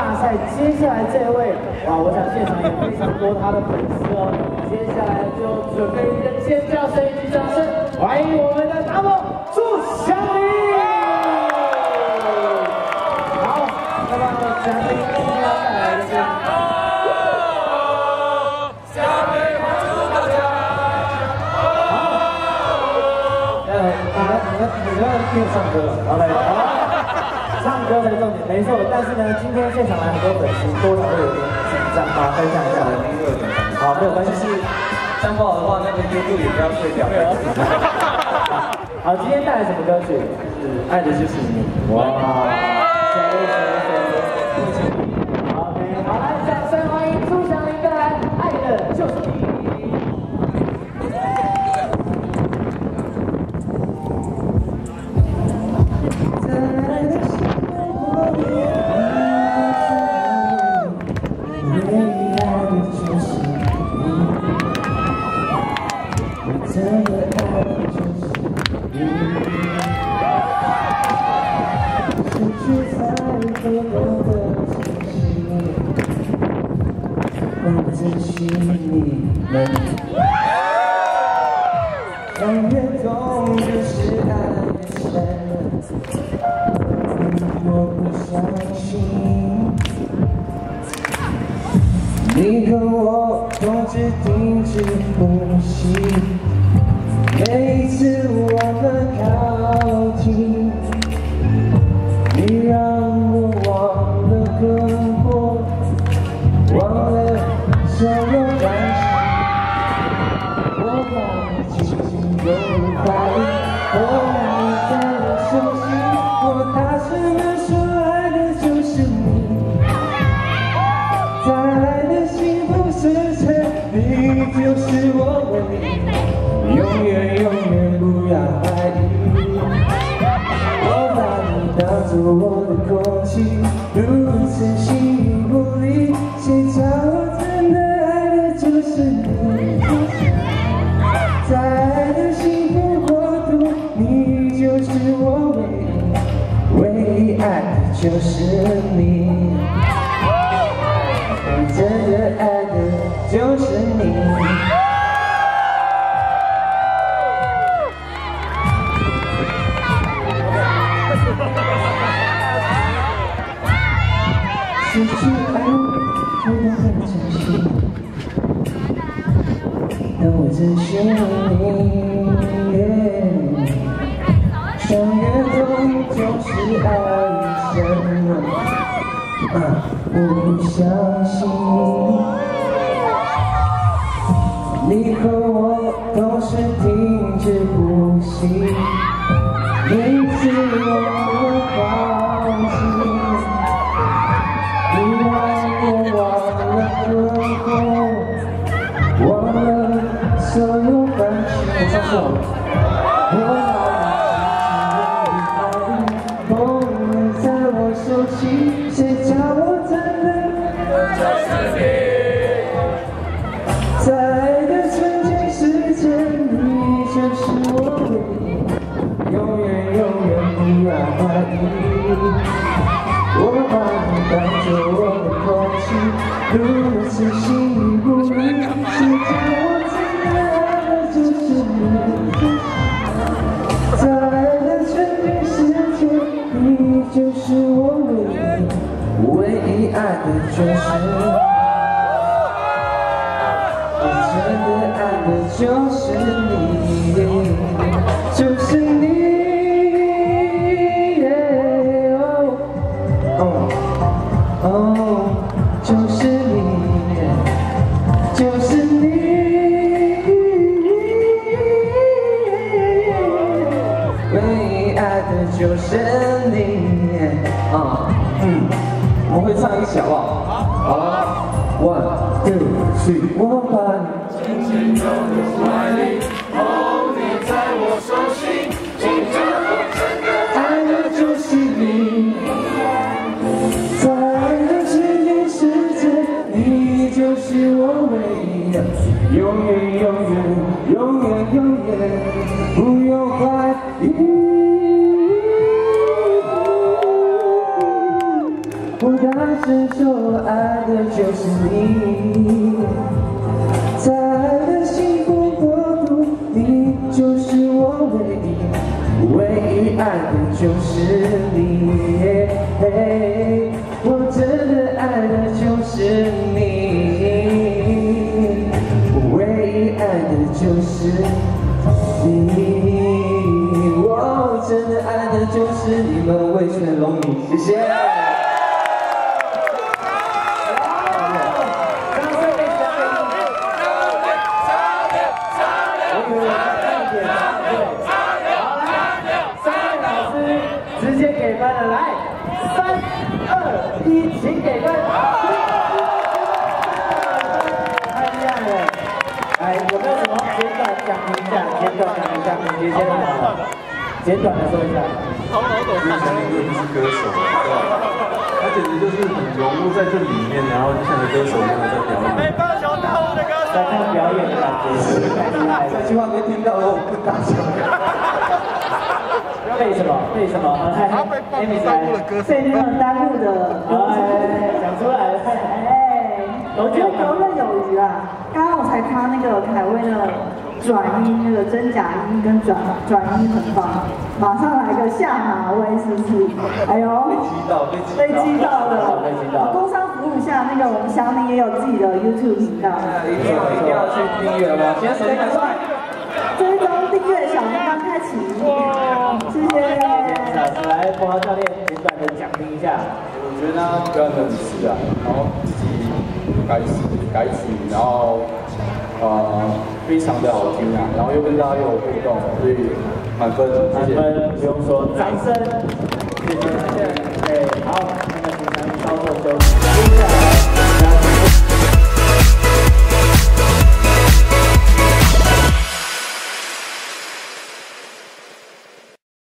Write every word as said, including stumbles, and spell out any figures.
大赛接下来这位，哇，我想现场有非常多他的粉丝哦。接下来就准备一个尖叫声以及掌声，欢迎我们的大梦祝祥林。好，那么祥林今天要带来的是。 你们要唱歌了，好嘞，好，唱歌才重点，没错。但是呢，今天现场来很多粉丝，多少会有点紧张，啊，分享一下，我们有点好，没有关系。这样不好的话，那个 YouTube 也不要退掉。好，今天带来什么歌曲？是《爱的就是你》。哇，谁谁谁？不请你。好，好，来，掌声欢迎朱祥林带来《爱的就是你》。 相约中就是爱的深，我不相信你和我同时停止呼吸，每一次我们靠近，你让我忘了困惑，忘了所有感情。 有怀疑，哦，你在我手心，我大声地说，爱的就是你，在爱的幸福时辰，你就是我唯一，永远永远不要怀疑。我把你当作我的空气，如此形影不离，谁叫我真的爱的就是你，在。 就是我唯一，唯一爱的就是你，真的爱的就是你。失去爱，我很珍惜，但我珍惜你。 相约中就是爱一生，啊，我不相信你和我同时停止呼吸，因此我放弃，你让我忘了困惑，忘了所有感情。我 谁叫我真的就是你，在爱的瞬间时间，你就是我唯一，永远永远不要怀疑。我把你当作我的空气，如此形影不离。谁叫我真的爱的就是你，在爱的瞬间时间，你就是我唯一。 唯一爱的就是你，我真的爱的就是你，就是你。哦哦，就是你，就是你。唯一爱的就是你。啊，嗯。 我们会唱一小好不好？好了 ，one two three， 我把你紧紧拥入怀里，哦，你在我手心，紧着我真的爱的就是你，在爱的瞬间时间，你就是我唯一，永远永远永远永远不用怀疑。我大深说我爱的就是你，在爱的幸福国度，你就是我唯一，唯一爱的就是你，我真的爱的就是你，唯一爱的就是你，我真的爱的就是你们魏全龙你，谢谢。直接给分了，来，三、二、一，请给分。太厉害了！来，有没有什么简短讲评一下？简短讲评一下，总结先来，简短的说一下。 因为陈明哥是歌手，对吧？他简直就是很融入在这里面，然后就像个歌手一样在表演。北方小大舞的歌手， 在看表演的感觉，太厉害了！这句话没听到，我不大声。为什么？为什么？ 他被放耽误了歌， 被那个耽误的， 哎，讲出来了。 哎，我觉得游刃有余啊。刚刚我才看那个凯威的转音，那个真假音跟转转音很棒，马上来个下马威，是不是？哎呦， 被击到，被被击到了， 被击到了。 工商服务一下，那个我们小米也有自己的 YouTube 频道， 一定要一定要去订阅吗？先手赶快。 追踪订阅小铃铛开启，谢谢。 来，博豪教练简短的讲评一下。 我觉得他表演的很实啊，然后自己改词改曲，然后呃非常的好听啊，然后又跟大家又有互动，所以满分，谢谢。 满分不用说，掌声，谢谢，谢谢。哎，好。